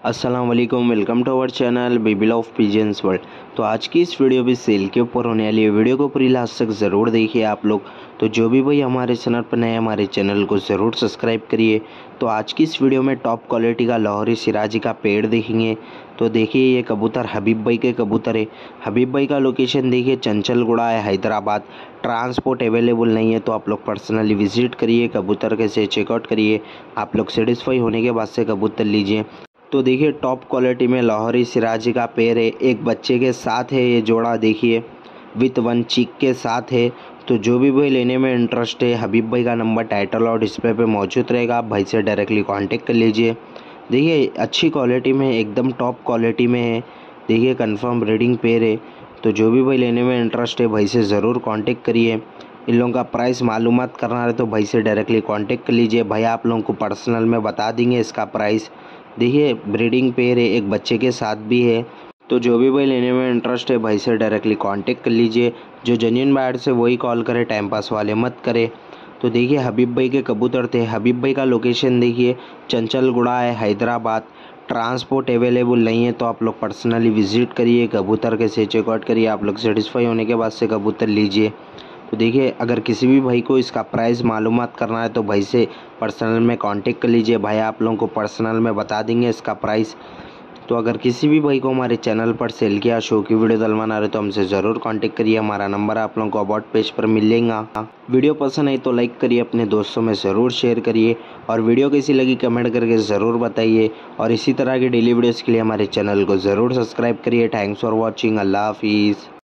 अस्सलाम वालेकुम, welcome to our channel baby love pigeons world. तो आज की इस वीडियो भी सेल के ऊपर होने वाली है। वीडियो को पूरी लास्ट तक ज़रूर देखिए आप लोग। तो जो भी भाई हमारे चैनल पर नए, हमारे चैनल को ज़रूर सब्सक्राइब करिए। तो आज की इस वीडियो में टॉप क्वालिटी का लाहौरी सिराजी का पेड़ देखेंगे। तो देखिए ये कबूतर हबीब भाई के कबूतर है। हबीब भाई का लोकेशन देखिए चंचलगुड़ा है, हैदराबाद। ट्रांसपोर्ट अवेलेबल नहीं है तो आप लोग पर्सनली विजिट करिए, कबूतर कैसे चेकआउट करिए। आप लोग सेटिस्फाई होने के बाद से कबूतर लीजिए। तो देखिए टॉप क्वालिटी में लाहौरी सिराजी का पेड़ है, एक बच्चे के साथ है ये जोड़ा, देखिए विथ वन चीक के साथ है। तो जो भी भाई लेने में इंटरेस्ट है, हबीब भाई का नंबर टाइटल और डिस्प्ले पे मौजूद रहेगा, आप भाई से डायरेक्टली कांटेक्ट कर लीजिए। देखिए अच्छी क्वालिटी में, एकदम टॉप क्वालिटी में है। देखिए कंफर्म ब्रीडिंग पेयर है। तो जो भी भाई लेने में इंटरेस्ट है भाई से ज़रूर कांटेक्ट करिए। इन लोगों का प्राइस मालूमात करना है तो भाई से डायरेक्टली कांटेक्ट कर लीजिए, भाई आप लोगों को पर्सनल में बता देंगे इसका प्राइस। देखिए ब्रीडिंग पेयर है, एक बच्चे के साथ भी है। तो जो भी भाई लेने में इंटरेस्ट है भाई से डायरेक्टली कांटेक्ट कर लीजिए। जो जेन्युइन बायर से वही कॉल करे, टाइम पास वाले मत करे। तो देखिए हबीब भाई के कबूतर थे। हबीब भाई का लोकेशन देखिए चंचलगुड़ा है, हैदराबाद। ट्रांसपोर्ट अवेलेबल नहीं है तो आप लोग पर्सनली विजिट करिए, कबूतर कैसे चेकआउट करिए। आप लोग सेटिस्फाई होने के बाद से कबूतर लीजिए। तो देखिए अगर किसी भी भाई को इसका प्राइस मालूमात करना है तो भाई से पर्सनल में कांटेक्ट कर लीजिए, भाई आप लोगों को पर्सनल में बता देंगे इसका प्राइस। तो अगर किसी भी भाई को हमारे चैनल पर सेल किया शो की वीडियो डलवाना रहे तो हमसे ज़रूर कांटेक्ट करिए। हमारा नंबर आप लोगों को अबाउट पेज पर मिलेगा। वीडियो पसंद आई तो लाइक करिए, अपने दोस्तों में ज़रूर शेयर करिए, और वीडियो कैसी लगी कमेंट करके ज़रूर बताइए। और इसी तरह की डेली वीडियोज़ के लिए हमारे चैनल को ज़रूर सब्सक्राइब करिए। Thanks for watching. अल्लाह हाफिज़।